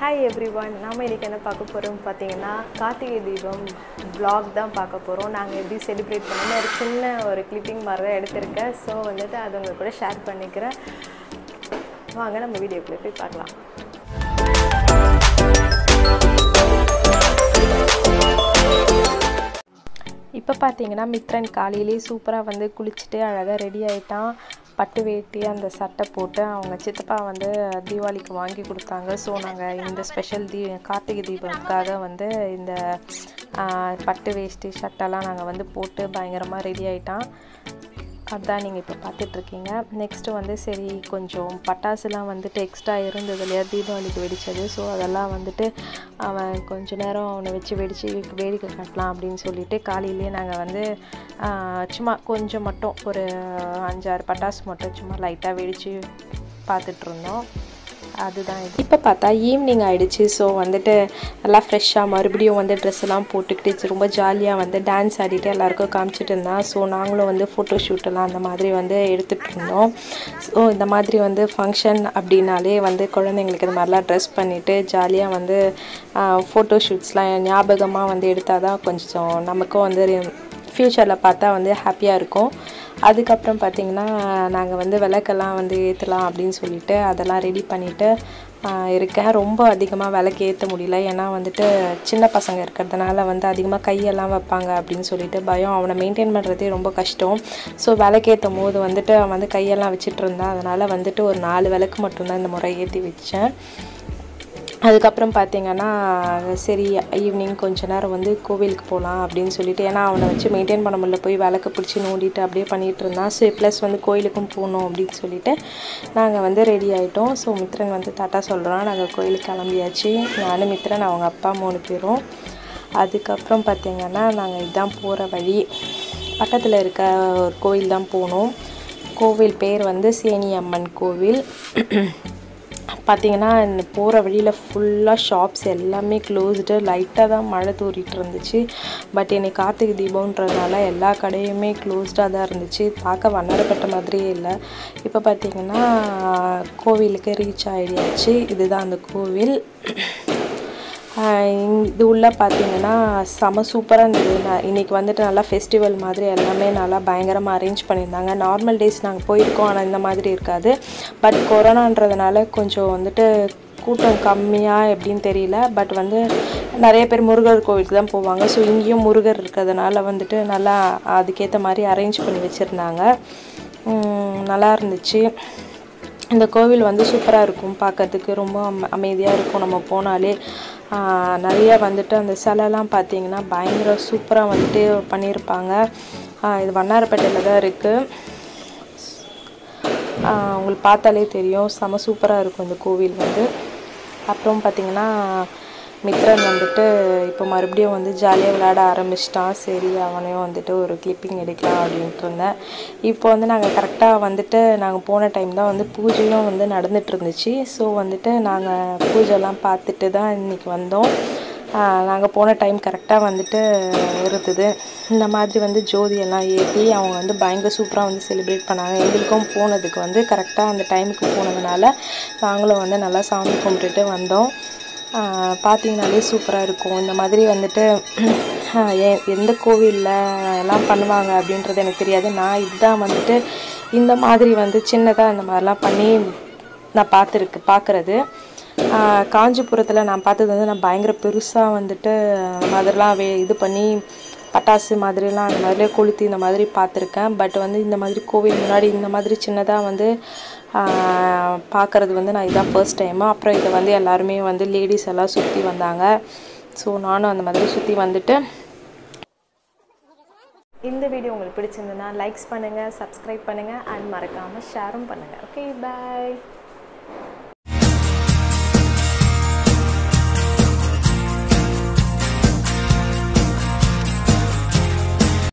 Hi everyone, நாம் இன்றைக்கி என்ன பார்க்க போகிறோம் பார்த்தீங்கன்னா, கார்த்திகை தீபம் vlog தான் பார்க்க போகிறோம். நாங்கள் எப்படி செலிப்ரேட் பண்ணோம்னு ஒரு சின்ன ஒரு கிளிப்பிங் மாதிரி தான் எடுத்திருக்கேன். ஸோ வந்துட்டு அது உங்கள் கூட ஷேர் பண்ணிக்கிறேன். வாங்க நம்ம வீடியோக்குள்ளே போய் பார்க்கலாம். இப்போ பார்த்தீங்கன்னா மித்ரன் காலையிலேயே சூப்பராக வந்து குளிச்சுட்டு அழகாக ரெடி ஆகிட்டான். பட்டு வேட்டி அந்த சட்டை போட்டு அவங்க சித்தப்பா வந்து தீபாவளிக்கு வாங்கி கொடுத்தாங்க. ஸோ நாங்கள் இந்த ஸ்பெஷல் கார்த்திகை தீபத்துக்காக வந்து இந்த பட்டு வேஷ்டி சட்டைலாம் நாங்கள் வந்து போட்டு பயங்கரமாக ரெடி ஆகிட்டான். அதுதான் நீங்கள் இப்போ பார்த்துட்ருக்கீங்க. நெக்ஸ்ட்டு வந்து சரி கொஞ்சம் பட்டாசுலாம் வந்துட்டு எக்ஸ்ட்ரா இருந்தது இல்லையா தீபாவளிக்கு வெடித்தது. ஸோ அதெல்லாம் வந்துட்டு அவன் கொஞ்சம் நேரம் அவனை வச்சு வேடிக்கை காட்டலாம் அப்படின்னு சொல்லிட்டு காலையிலேயே நாங்கள் வந்து சும்மா கொஞ்சம் மட்டும் ஒரு 5-6 பட்டாசு மட்டும் சும்மா லைட்டாக வெடித்து பார்த்துட்ருந்தோம். அதுதான் இது. இப்போ பார்த்தா ஈவினிங் ஆகிடுச்சு. ஸோ வந்துட்டு நல்லா ஃப்ரெஷ்ஷாக மறுபடியும் வந்து ட்ரெஸ் எல்லாம் போட்டுக்கிட்டு ரொம்ப ஜாலியாக வந்து டான்ஸ் ஆடிட்டு எல்லாேருக்கும் காமிச்சிட்டு இருந்தான். ஸோ நாங்களும் வந்து ஃபோட்டோ ஷூட்டெல்லாம் அந்த மாதிரி வந்து எடுத்துகிட்டு இருந்தோம். ஸோ இந்த மாதிரி வந்து ஃபங்க்ஷன் அப்படின்னாலே வந்து குழந்தைங்களுக்கு இது மாதிரிலாம் ட்ரெஸ் பண்ணிவிட்டு ஜாலியாக வந்து ஃபோட்டோ ஷூட்ஸ்லாம் ஞாபகமாக வந்து எடுத்தால் தான் கொஞ்சம் நமக்கும் வந்து ஃப்யூச்சரில் பார்த்தா வந்து ஹாப்பியாக இருக்கும். அதுக்கப்புறம் பார்த்திங்கன்னா நாங்கள் வந்து விளக்கெல்லாம் வந்து ஏற்றலாம் அப்படின்னு சொல்லிட்டு அதெல்லாம் ரெடி பண்ணிவிட்டு இருக்கேன். ரொம்ப அதிகமாக விளக்கு ஏற்ற முடியல, ஏன்னா வந்துட்டு சின்ன பசங்க இருக்கிறதுனால வந்து அதிகமாக கையெல்லாம் வைப்பாங்க அப்படின்னு சொல்லிட்டு பயம். அவனை மெயின்டைன் பண்ணுறதே ரொம்ப கஷ்டம். ஸோ விளக்கு ஏற்றும் போது வந்துட்டு அவன் வந்து கையெல்லாம் வச்சுட்டு இருந்தான். அதனால் வந்துட்டு ஒரு 4 விளக்கு மட்டும்தான் இந்த முறை ஏற்றி வச்சேன். அதுக்கப்புறம் பார்த்திங்கன்னா சரி ஈவினிங் கொஞ்ச நேரம் வந்து கோவிலுக்கு போகலாம் அப்படின்னு சொல்லிட்டு, ஏன்னா அவனை வச்சு மெயின்டைன் பண்ண முடியல, போய் விளக்கு பிடிச்சி நோண்டிட்டு அப்படியே பண்ணிகிட்டு இருந்தான். ஸோ ப்ளஸ் வந்து கோயிலுக்கும் போகணும் அப்படின்னு சொல்லிட்டு நாங்கள் வந்து ரெடி ஆகிட்டோம். ஸோ மித்ரன் வந்து டாட்டா சொல்கிறோம். நாங்கள் கோயிலுக்கு கிளம்பியாச்சு, நானும் மித்ரன் அவங்க அப்பா 3 பேரும். அதுக்கப்புறம் பார்த்திங்கன்னா நாங்கள் இதுதான் போகிற வழி, பக்கத்தில் இருக்க ஒரு கோயில் தான் போனோம். கோவில் பேர் வந்து சேனி அம்மன் கோவில். பார்த்திங்கன்னா இந்த போகிற வழியில் ஃபுல்லாக ஷாப்ஸ் எல்லாமே க்ளோஸ்டு. லைட்டாக தான் மழை தூரிட்டு இருந்துச்சு. பட் இன்னைக்கு கார்த்திகை தீபம்ன்றதுனால எல்லா கடையுமே க்ளோஸ்டாக தான் இருந்துச்சு. பார்க்க வண்ணாரப்பட்ட மாதிரியே இல்லை. இப்போ பார்த்திங்கன்னா கோவிலுக்கு ரீச் ஆகிடுச்சு. இதுதான் அந்த கோவில். இது உள்ளே பார்த்திங்கன்னா செம சூப்பராக இருந்தது. இன்றைக்கி வந்துட்டு நல்லா ஃபெஸ்டிவல் மாதிரி எல்லாமே நல்லா பயங்கரமாக அரேஞ்ச் பண்ணியிருந்தாங்க. நார்மல் டேஸ் நாங்கள் போயிருக்கோம், ஆனால் இந்த மாதிரி இருக்காது. பட் கொரோனான்றதுனால கொஞ்சம் வந்துட்டு கூட்டம் கம்மியாக எப்படின்னு தெரியல. பட் வந்து நிறைய பேர் முருகர் கோவிலுக்கு தான் போவாங்க. ஸோ இங்கேயும் முருகர் இருக்கிறதுனால வந்துட்டு நல்லா அதுக்கேற்ற மாதிரி அரேஞ்ச் பண்ணி வச்சுருந்தாங்க. நல்லா இருந்துச்சு. இந்த கோவில் வந்து சூப்பராக இருக்கும், பார்க்கறதுக்கு ரொம்ப அமைதியாக இருக்கும். நம்ம போனாலே நிறையா வந்துட்டு அந்த சிலைலாம் பார்த்திங்கன்னா பயங்கர சூப்பராக வந்துட்டு பண்ணியிருப்பாங்க. இது வண்ணாரப்பேட்டையில் தான் இருக்குது. உங்களுக்கு பார்த்தாலே தெரியும், செம சூப்பராக இருக்கும் இந்த கோவில் வந்து. அப்புறம் பார்த்திங்கன்னா மித்ரன் வந்துட்டு இப்போ மறுபடியும் வந்து ஜாலியாக விளையாட ஆரம்பிச்சிட்டான். சரி அவனையும் வந்துட்டு ஒரு கிளிப்பிங் எடுக்கலாம் அப்படின்ட்டு இருந்தேன். இப்போ வந்து நாங்கள் கரெக்டாக வந்துட்டு நாங்கள் போன டைம் தான் வந்து பூஜையும் வந்து நடந்துகிட்டு இருந்துச்சு. ஸோ வந்துட்டு நாங்கள் பூஜைலாம் பார்த்துட்டு தான் இன்றைக்கி வந்தோம். நாங்கள் போன டைம் கரெக்டாக வந்துட்டு இருந்தது. இந்த மாதிரி வந்து ஜோதியெல்லாம் ஏற்றி அவங்க வந்து பயங்கர சூப்பராக வந்து செலிப்ரேட் பண்ணாங்க. எங்களுக்கும் போனதுக்கு வந்து கரெக்டாக அந்த டைமுக்கு போனதுனால நாங்களும் வந்து நல்லா சாமி கும்பிட்டுட்டு வந்தோம். பார்த்திங்கனாலே சூப்பராக இருக்கும். இந்த மாதிரி வந்துட்டு எந்த கோவிலில் எல்லாம் பண்ணுவாங்க அப்படின்றது எனக்கு தெரியாது. நான் இதுதான் வந்துட்டு இந்த மாதிரி வந்து சின்னதாக இந்த மாதிரிலாம் பண்ணி நான் பார்க்குறது. காஞ்சிபுரத்தில் நான் பார்த்தது வந்து நான் பயங்கர பெருசாக வந்துட்டு மாதிரிலாம் இது பண்ணி பட்டாசு மாதிரிலாம் அந்த மாதிரிலே கொளுத்தி இந்த மாதிரி பார்த்துருக்கேன். பட் வந்து இந்த மாதிரி கோவில் முன்னாடி இந்த மாதிரி சின்னதாக வந்து பார்க்குறது வந்து நான் இதான் ஃபர்ஸ்ட் டைமு. அப்புறம் இதை வந்து எல்லாருமே வந்து லேடிஸ் எல்லாம் சுற்றி வந்தாங்க. ஸோ நானும் அந்த மாதிரி சுற்றி வந்துட்டு. இந்த வீடியோ உங்களுக்கு பிடிச்சிருந்ததுன்னா லைக்ஸ் பண்ணுங்கள், சப்ஸ்கிரைப் பண்ணுங்கள் அண்ட் மறக்காமல் ஷேரும் பண்ணுங்கள். ஓகே, பாய்.